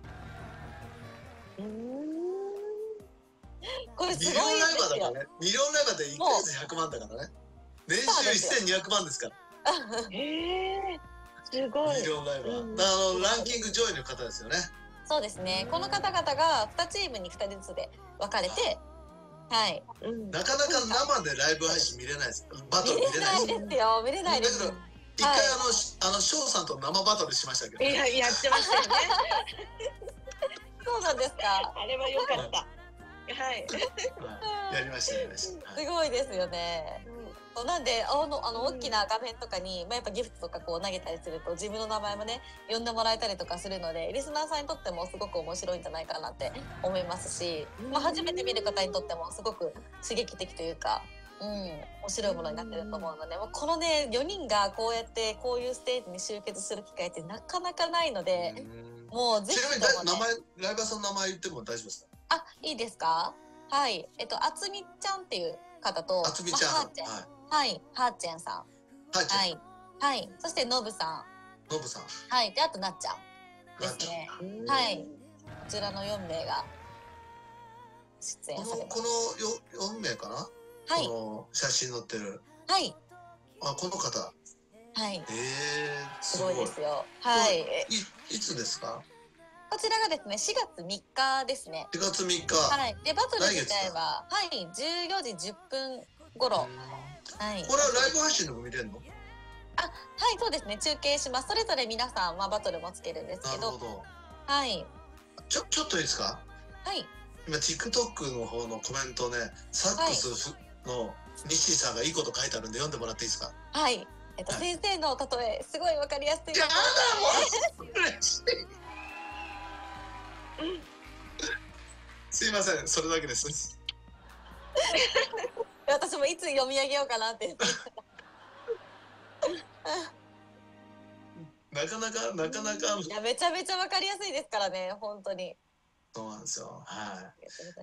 これすごいですよ。 ミリオンライバーだからね。ミリオンライバーでいっかげつひゃくまんだからね。年収せんにひゃくまんですから。 へえ、すごい。 ミリオンライバー。うん、あのランキング上位の方ですよね。 そうですね。この方々がにチームにふたりずつで分かれて、はい。 なかなか生でライブ配信見れないです。バトル見れないですよ。見れないです。 だけど一回あのあの翔さんと生バトルしましたけど。 いややってましたよね。 そうなんですか。 あれは良かった。はい。 やりましたやりました。 すごいですよね。うん、なんであのあの大きな画面とかに、まあ、やっぱギフトとかこう投げたりすると自分の名前もね呼んでもらえたりとかするので、リスナーさんにとってもすごく面白いんじゃないかなって思いますし、まあ、初めて見る方にとってもすごく刺激的というか、うん、面白いものになってると思うので、もうこのねよにんがこうやってこういうステージに集結する機会ってなかなかないので、もうぜひとも、ね、 ちなみに名前ライバーさんの名前言っても大丈夫ですか？ あ、いいですか？はい、えっとあつみちゃんっていう方と、 あつみちゃん、 まあ、はーちゃん、はい、はい、はーちゃんさん、はい、はい、そしてのぶさん、のぶさん、 はい、であとなっちゃんですね。はい、こちらのよんめいが出演されます。 このよんめいかな？はい、この写真載ってる。 はい。 あ、この方。 はい。 ええー、 すごいですよ。はい。 いつですか？ こちらがですね、しがつみっかですね。 しがつみっか。 はい。で、バトル自体は、はい、じゅうよじじゅっぷん頃。はい。 これはライブ配信でも見れるの？ あ、はい、そうですね。中継します。それぞれ皆さん、まあ、バトルもつけるんですけど。 なるほど。 はい。 ちょ、ちょっといいですか？ はい。 今 TikTok の方のコメントね、サックスの西さんがいいこと書いてあるんで読んでもらっていいですか？ はい。えっと、はい、先生の例え、すごいわかりやすい。 やだもう嬉しい。すいません、それだけです。 私もいつ読み上げようかなってなかなかなかなかいやめちゃめちゃわかりやすいですからね、本当に。 そうなんですよ。はい。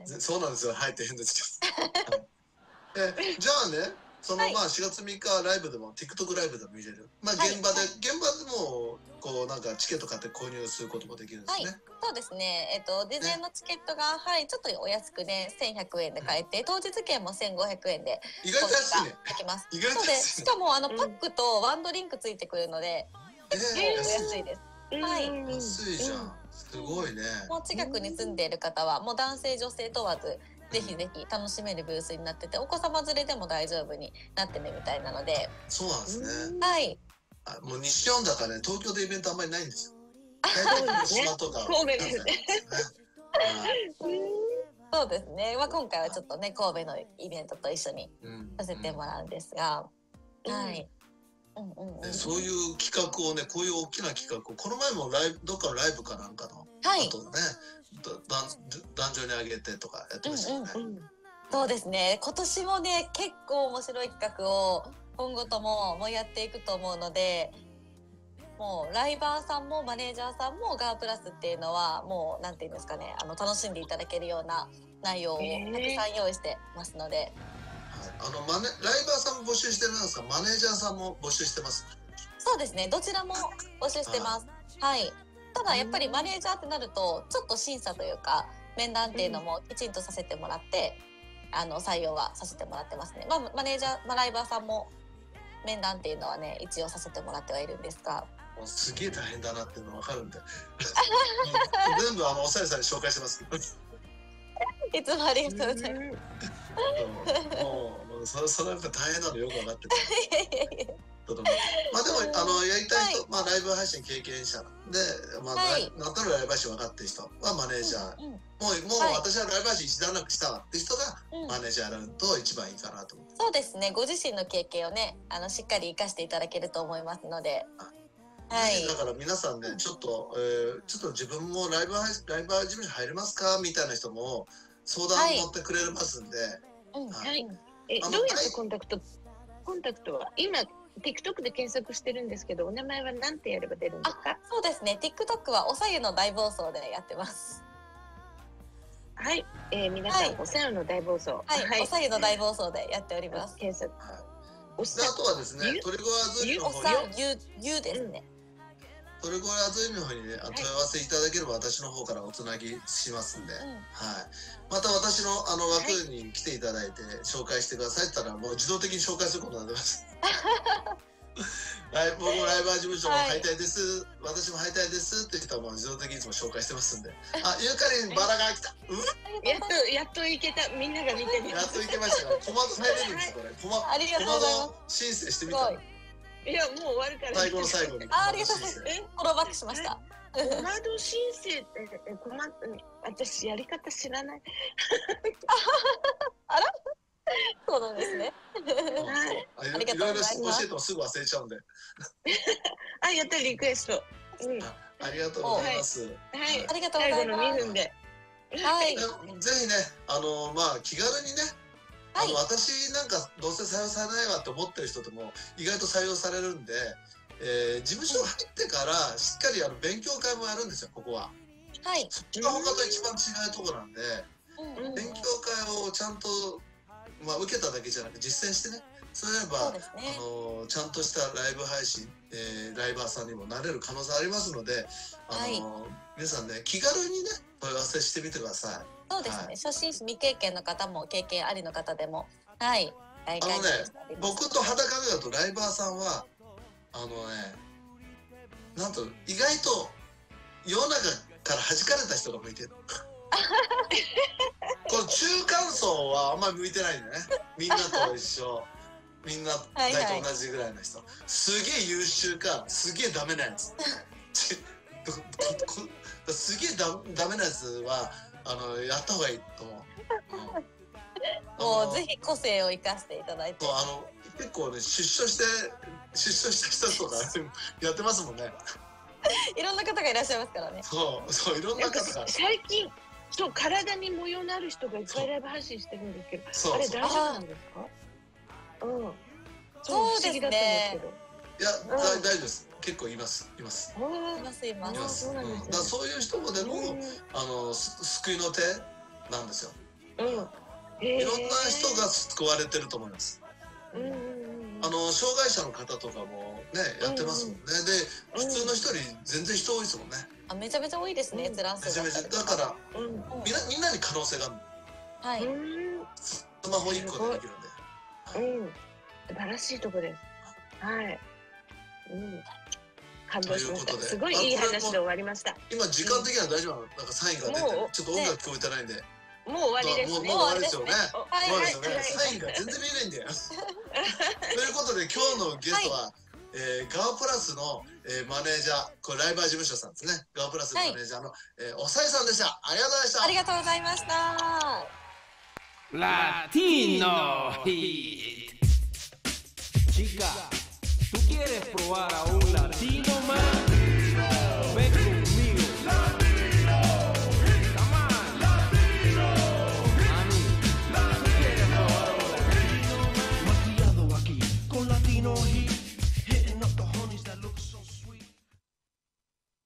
そうなんですよ。はいって変ですけど。え、じゃあね、その、はい、まあしがつみっかライブでも TikTok ライブでも見れる。まあ現場で、はい、現場でもこうなんかチケット買って購入することもできるんですね。はい、 そうですね。えっと事前のチケットが、ね、はいちょっとお安くねせんひゃくえんで買えて、うん、当日券もせんごひゃくえんで意外と安いね。 できます。 意外と安い。 そうでしかもあのパックとワンドリンクついてくるので、 えー、 安いです。はい。 安いじゃん。すごいね。 もう近くに住んでいる方はもう男性女性問わず。ぜひぜひ楽しめるブースになってて、お子様連れでも大丈夫になってるみたいなので。 そうなんですね。 はい。 あ、もう西日本だからね、東京でイベントあんまりないんですよ。大体広島とか。 神戸ですね。 そうですね。まあ今回はちょっとね神戸のイベントと一緒にさせてもらうんですが、うん、はい。うんうんうん、 そういう企画をね、こういう大きな企画をこの前もライブどっかのライブかなんかの、 はい、 あとね壇上に上げてとかやってましたよね。 うんうんうん、そうですね。今年もね結構面白い企画を今後とももうやっていくと思うので、もうライバーさんもマネージャーさんもガープラスっていうのはもうなんていうんですかね、あの楽しんでいただけるような内容をたくさん用意してますので。 あのマネライバーさんも募集してるんですか？マネージャーさんも募集してます？ そうですね、どちらも募集してます。はい。ただやっぱりマネージャーってなるとちょっと審査というか面談っていうのもきちんとさせてもらって、うん、あの採用はさせてもらってますね。まあマネージャー、まあ、ライバーさんも面談っていうのはね一応させてもらってはいるんですが。 もうすげえ大変だなっていうの分かるんで全部あのおさゆさんに紹介してますいつもありがとうございます。 もう、もうそれ、それは大変なのよく分かってて。まあでもあのやりたい人、はい、まあライブ配信経験者で、まあ、はい、なんとなくライブ配信分かってる人はマネージャー、うんうん、もうもう、はい、私はライブ配信一段落したわって人がマネージャーやると一番いいかなと思って、うん、 そうですね。ご自身の経験をねあのしっかり生かしていただけると思いますので。 はい、だから皆さんねちょっと、えー、ちょっと自分もライブライバー事務所入れますかみたいな人も相談に乗ってくれますんで、 はい。え、どうやってコンタクト、コンタクトは今 TikTok で検索してるんですけど、お名前は何てやれば出るんですか？ そうですね。TikTok はおさゆの大暴走でやってます。 はい、えー、皆さん、はい、おさゆの大暴走。はい、はい、おさゆの大暴走でやっております。 検索。はい、おさあとはですね、トリゴアズリの方に。 おさゆ、ゆですね。 トリゴアズリの方にね、問い合わせいただければ私の方からおつなぎしますんで、うん、はい。また私のあの枠に来ていただいて紹介してくださいって言ったらもう自動的に紹介することになります。はい、僕もライバー事務所も入りたいです、はい、私も入りたいですって人はもう自動的にいつも紹介してますんで。あ、ゆかりんバラが来た。うん？ やっとやっといけた。みんなが見てる。 やっといけましたよ。コマンド入れるんですこれ。コマありがとうございます。 申請してみた。 いやもう終わるから。 最後の最後に。 あ、ありがとうございます。フォローバックしました。 コマンド申請ってコマンド私やり方知らない。 あら？そうなんですね。 はい。ありがとうございます。教えてもすぐ忘れちゃうんで。 あ、やったリクエスト。 うん。ありがとうございます。 はい。ありがとうございます。 最後のにふんで。 はい。 ぜひね、あのまあ気軽にね、あの私なんかどうせ採用されないわって思ってる人でも意外と採用されるんで、えー、事務所入ってからしっかりあの勉強会もやるんですよここは。 はい。 そっちが他と一番違うところなんで、うん、勉強会をちゃんとまあ受けただけじゃなく実践してね。そういえば、ね、あのちゃんとしたライブ配信、えー、ライバーさんにもなれる可能性ありますので、あの、はい、皆さんね気軽にね問い合わせしてみてください。 そうですね、はい、初心者未経験の方も経験ありの方でもはいあのね僕と肌感覚だとライバーさんはあのねなんと意外と世の中から弾かれた人が向いてる。この中間層はあんまり向いてないんだよね。みんなと一緒、みんな大体同じぐらいの人。すげえ優秀か、すげえダメなやつ。すげえダメなやつはあのやった方がいいと思う。 もうぜひ個性を生かしていただいて。 あの結構ね、出所して出所した人とかやってますもんね。 いろんな方がいらっしゃいますからね。 そうそう、いろんな方が。 最近そう体に模様のある人がいっぱいライブ配信してるんですけど、あれ大丈夫なんですか？うん。 そうですね。 いや、大丈夫です。結構いますいます。 いますいます。 そうなんですね。だからそういう人もでもあの救いの手なんですよ。うん。いろんな人が救われてると思います。うん。あの障害者の方とかもねやってますもんね。で普通の人より全然人多いですもんね。 あ、めちゃめちゃ多いですね。閲覧数。 めちゃめちゃだからみんなみんなに可能性がある。はい。スマホ一個でできるんで。うん。 素晴らしいとこです。はい。うん。感動しました。すごいいい話で終わりました。 今時間的には大丈夫なの？なんかサインが出て、ちょっと音楽聞こえてないんで。 もう終わりですね。 もう終わりですよね。終わりですよね。サインが全然見えないんだよ。ということで今日のゲストはガオプラスのマネージャー、これライバー事務所さんですね。ガオプラスのマネージャーのおさえさんでした。ありがとうございました。 ありがとうございました。 Latino Hit. Chica, ¿tú quieres probar a